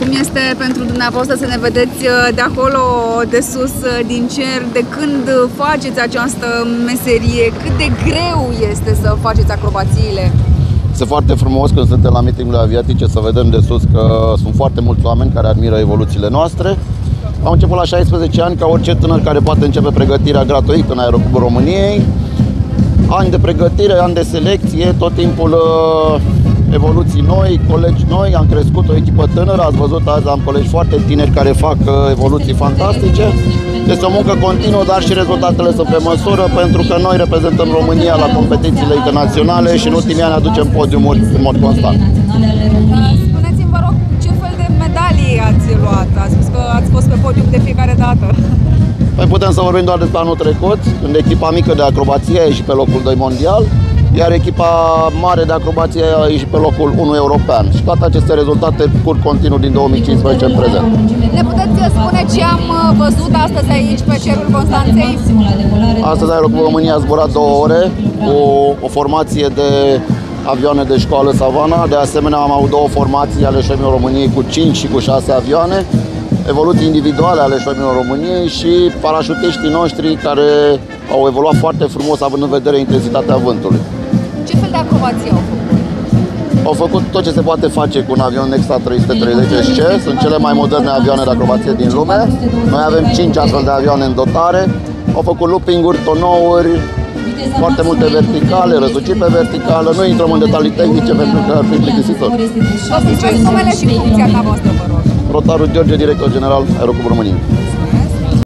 Cum este pentru dumneavoastră să ne vedeți de acolo, de sus, din cer, de când faceți această meserie? Cât de greu este să faceți acrobațiile? Este foarte frumos când suntem la meetingurile aviatice să vedem de sus că sunt foarte mulți oameni care admiră evoluțiile noastre. Am început la 16 ani ca orice tânăr care poate începe pregătirea gratuit în Aeroclubul României. Ani de pregătire, ani de selecție, tot timpul evoluții noi, colegi noi, am crescut o echipă tânără, ați văzut azi am colegi foarte tineri care fac evoluții fantastice. Este o muncă continuă, dar și rezultatele sunt pe măsură, pentru că noi reprezentăm România la competițiile internaționale și în ultimii ani aducem podiumuri în mod constant. Spuneți-mi, vă rog, ce fel de medalii ați luat? Ați spus că ați fost pe podium de fiecare dată. Păi putem să vorbim doar despre anul trecut, când echipa mică de acrobație a ieșit pe locul 2 mondial, iar echipa mare de acrobație a ieșit pe locul 1 european. Și toate aceste rezultate curg continuu din 2015 în prezent. Ne puteți spune ce am văzut astăzi aici pe cerul Constanței? Astăzi Aeroclubul România a zburat 2 ore cu o formație de avioane de școală Savana. De asemenea am avut 2 formații ale șoimilor României cu 5 și cu 6 avioane. Evoluții individuale ale șoimilor României și parașutiștii noștri care au evoluat foarte frumos având în vedere intensitatea vântului. Ce fel de acrobație au făcut? Au făcut tot ce se poate face cu un avion Nexa 330 SC, sunt cele mai moderne avioane de acrobație din lume. Noi avem 5 astfel de avioane în dotare. Au făcut looping-uri, tonouri, foarte multe verticale, răsuciri pe verticală. Nu intrăm în detalii tehnice pentru că ar fi plictisitor. Vă spuneți numele și funcția ta voastră, vă rog. Rotarul George, director general Aeroclubul României.